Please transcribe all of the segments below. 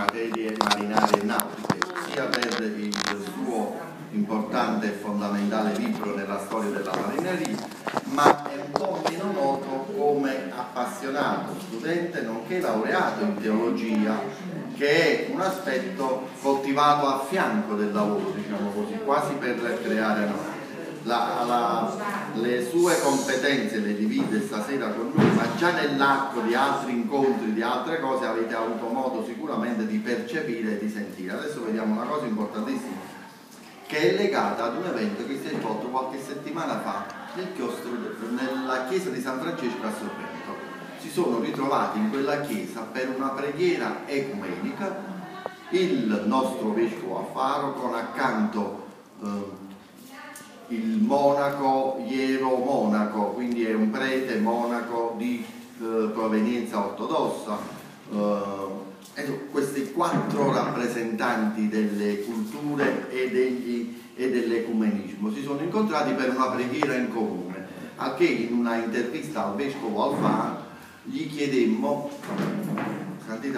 materie marinarie e nautiche, sia per il suo importante e fondamentale libro nella storia della marineria, ma è un po' meno noto come appassionato studente nonché laureato in teologia, che è un aspetto coltivato a fianco del lavoro, diciamo così, quasi per creare le sue competenze le divide stasera con noi, ma già nell'arco di altri incontri, di altre cose avete avuto modo sicuramente di percepire e di sentire. Adesso vediamo una cosa importantissima che è legata ad un evento che si è svolto qualche settimana fa nella chiesa di San Francesco a Sorrento. Si sono ritrovati in quella chiesa per una preghiera ecumenica il nostro vescovo Alfaro con accanto il monaco ieromonaco, quindi è un prete monaco di provenienza ortodossa, questi 4 rappresentanti delle culture e dell'ecumenismo si sono incontrati per una preghiera in comune, a che in una intervista al vescovo Alfaro gli chiedemmo, santità,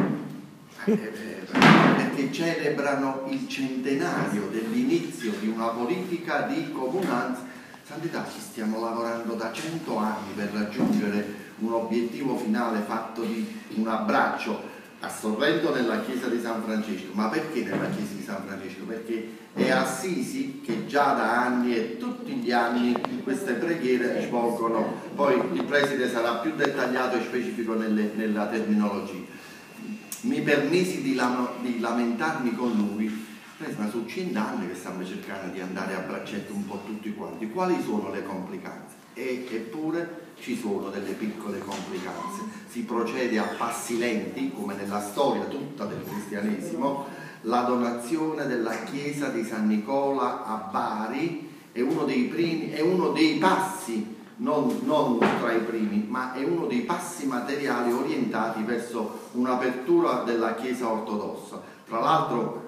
perché celebrano il centenario dell'inizio di una politica di comunanza. Santità, ci stiamo lavorando da 100 anni per raggiungere un obiettivo finale fatto di un abbraccio a Sorrento nella chiesa di San Francesco. Ma perché nella chiesa di San Francesco? Perché è Assisi che già da anni e tutti gli anni queste preghiere svolgono. Poi il preside sarà più dettagliato e specifico nella terminologia. Mi permisi di lamentarmi con lui, ma sono 100 anni che stiamo cercando di andare a braccetto un po' tutti quanti, quali sono le complicanze? Eppure ci sono delle piccole complicanze, si procede a passi lenti, come nella storia tutta del cristianesimo. La donazione della chiesa di San Nicola a Bari è uno dei passi, non tra i primi, ma è uno dei passi materiali orientati verso un'apertura della Chiesa ortodossa. Tra l'altro,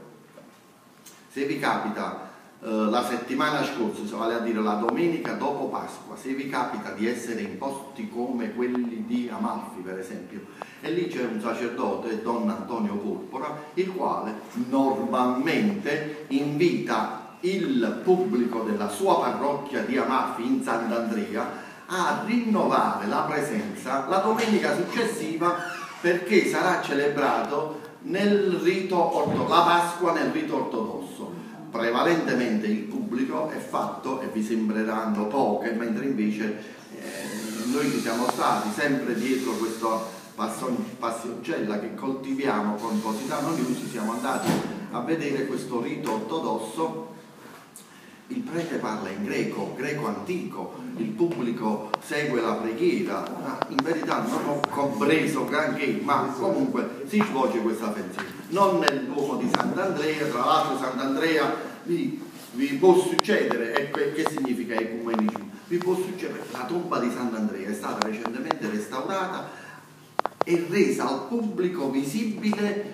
se vi capita la settimana scorsa, vale a dire la domenica dopo Pasqua, se vi capita di essere in posti come quelli di Amalfi per esempio, e lì c'è un sacerdote, Don Antonio Porpora, il quale normalmente invita il pubblico della sua parrocchia di Amalfi in Sant'Andrea a rinnovare la presenza la domenica successiva, perché sarà celebrato nel rito la Pasqua nel rito ortodosso. Prevalentemente il pubblico è fatto, e vi sembreranno poche, mentre invece noi ci siamo stati sempre dietro questa passioncella che coltiviamo con Positano News, siamo andati a vedere questo rito ortodosso. Il prete parla in greco antico, il pubblico segue la preghiera, in verità non ho compreso granché, ma comunque si svolge questa festa. Non nel Duomo di Sant'Andrea, tra l'altro Sant'Andrea vi può succedere, e che significa ecumenismo? Vi può succedere, la tomba di Sant'Andrea è stata recentemente restaurata e resa al pubblico visibile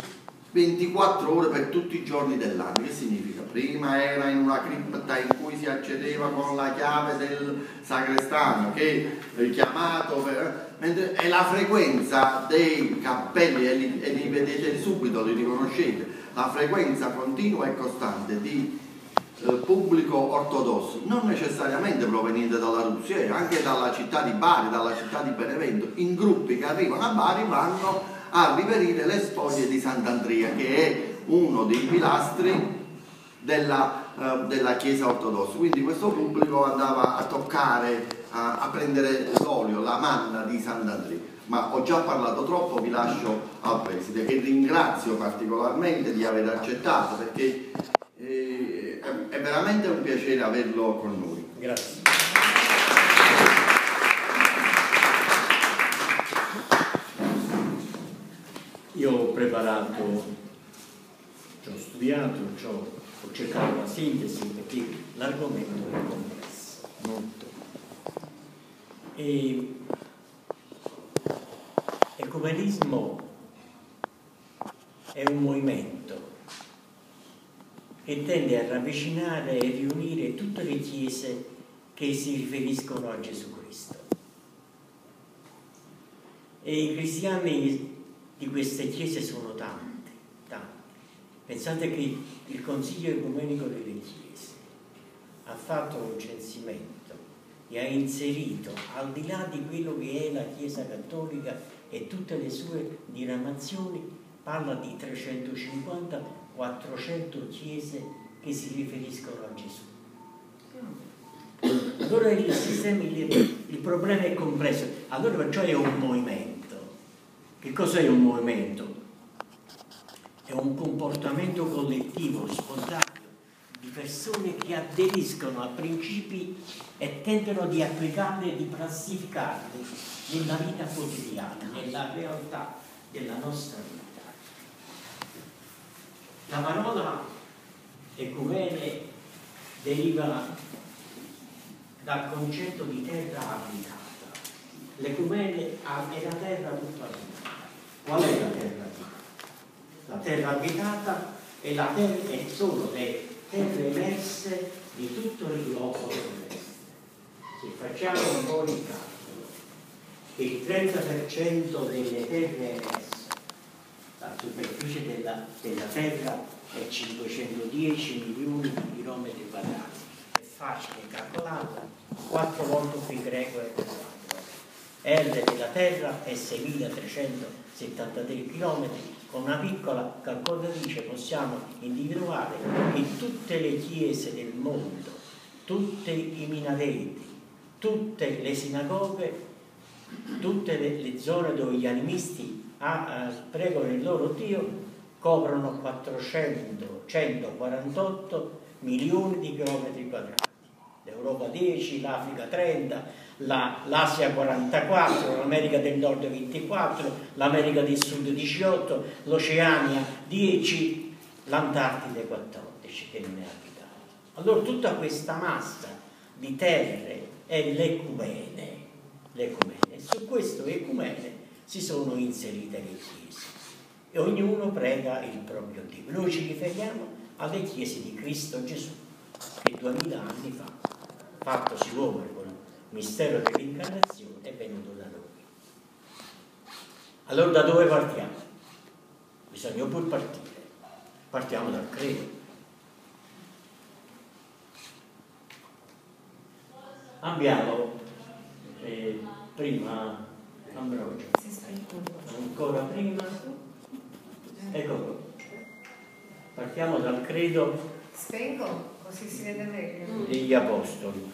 24 ore per tutti i giorni dell'anno. Che significa? Prima era in una cripta in cui si accedeva con la chiave del sacrestano, che è chiamato mentre è la frequenza dei cappelli, e li vedete subito, li riconoscete, la frequenza continua e costante di pubblico ortodosso, non necessariamente proveniente dalla Russia, anche dalla città di Bari, dalla città di Benevento, in gruppi che arrivano a Bari, vanno a riverire le spoglie di Sant'Andrea, che è uno dei pilastri della Chiesa ortodossa. Quindi questo pubblico andava a toccare, a prendere l'olio, la manna di Sant'Andrea. Ma ho già parlato troppo, vi lascio al preside, che ringrazio particolarmente di aver accettato, perché è veramente un piacere averlo con noi. Grazie. Io ho preparato, ci ho studiato, ho cercato una sintesi, perché l'argomento è complesso, molto. E ecumenismo è un movimento che tende a ravvicinare e riunire tutte le chiese che si riferiscono a Gesù Cristo. E i cristiani di queste chiese sono tante, tante. Pensate che il Consiglio Ecumenico delle Chiese ha fatto un censimento e ha inserito, al di là di quello che è la Chiesa Cattolica e tutte le sue diramazioni, parla di 350-400 chiese che si riferiscono a Gesù. Allora il sistema, il problema è complesso. Allora perciò è un movimento. Che cos'è un movimento? È un comportamento collettivo, spontaneo, di persone che aderiscono a principi e tentano di applicarli e di classificarli nella vita quotidiana, nella realtà della nostra vita. La parola ecumene deriva dal concetto di terra abitata. L'ecumene è la terra tutta abitata. Qual è la terra abitata? La terra abitata è sono le terre emerse di tutto il globo terrestre. Se facciamo un po' il calcolo, il 30% delle terre emerse, la superficie della terra è 510 milioni di chilometri quadrati. È facile calcolarla, 4 volte pi greco è quadrato. R della terra è 6.373 chilometri. Con una piccola calcolatrice possiamo individuare che tutte le chiese del mondo, tutti i minareti, tutte le sinagoghe, tutte le zone dove gli animisti pregano il loro Dio coprono 148 milioni di chilometri quadrati. L'Europa 10, l'Africa 30, l'Asia 44, l'America del Nord 24, l'America del Sud 18, l'Oceania 10, l'Antartide 14 che non è abitata. Allora tutta questa massa di terre è l'ecumene. E su questo ecumene si sono inserite le chiese e ognuno prega il proprio Dio. Noi ci riferiamo alle chiese di Cristo Gesù che 2000 anni fa, fattosi uomo con il mistero dell'incarnazione, è venuto da noi. Allora da dove partiamo? Bisogna pur partire. Partiamo dal credo. Abbiamo prima Ambrogio, ancora prima, ecco, partiamo dal credo. Spengo, così si vede meglio. Degli Apostoli.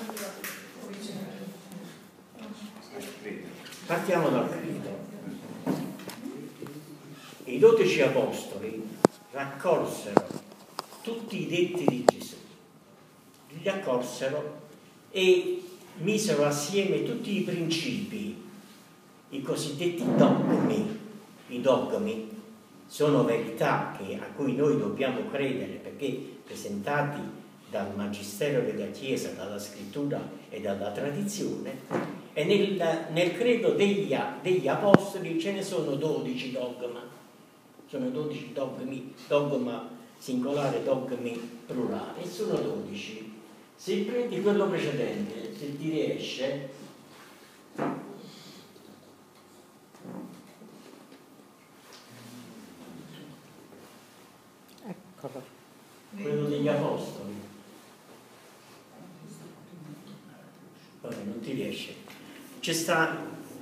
Partiamo dal credo. I 12 Apostoli raccolsero tutti i detti di Gesù, li raccolsero e misero assieme tutti i principi, i cosiddetti dogmi. I dogmi sono verità a cui noi dobbiamo credere perché presentati dal Magistero della Chiesa, dalla Scrittura e dalla tradizione, e nel credo degli Apostoli ce ne sono 12 dogma. Sono 12 dogmi, dogma singolare, dogmi plurale, e sono 12. Se prendi quello precedente, se ti riesce, eccolo, quello degli Apostoli, vabbè, non ti riesce, c'è sta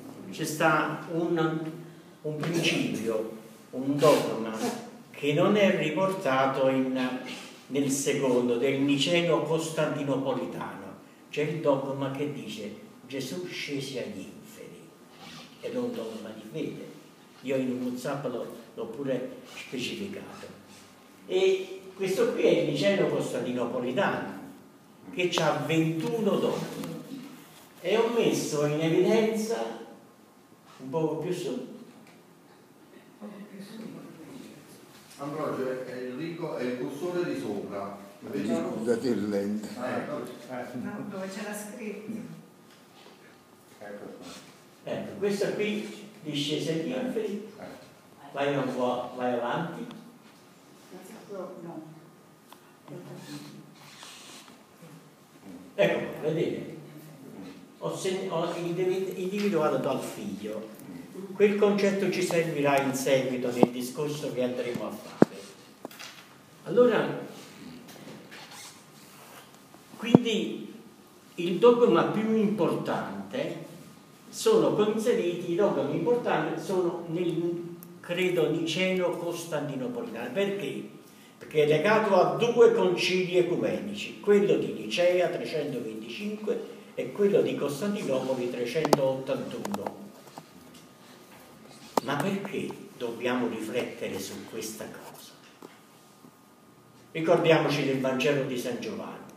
un principio, un dogma che non è riportato nel secondo, del Niceno Costantinopolitano. C'è il dogma che dice Gesù scese agli inferi, ed è un dogma di fede. Io in un WhatsApp l'ho pure specificato. E questo qui è il Niceno Costantinopolitano, che ha 21 dogmi. E ho messo in evidenza, un poco più su, Ambrogio, Enrico è il cursore di sopra. scusate il lente. No, dove c'era scritto. ecco, questo qui discese agli inferi, vai un po', vai avanti, ecco, vedete, ho individuato dal figlio, Quel concetto ci servirà in seguito nel discorso che andremo a fare. Allora, quindi il dogma più importante sono inseriti, i dogmi importanti sono nel credo niceno-costantinopolitano. Perché? Perché è legato a due concili ecumenici, quello di Nicea 325 e quello di Costantinopoli 381. Ma perché dobbiamo riflettere su questa cosa? Ricordiamoci del Vangelo di San Giovanni.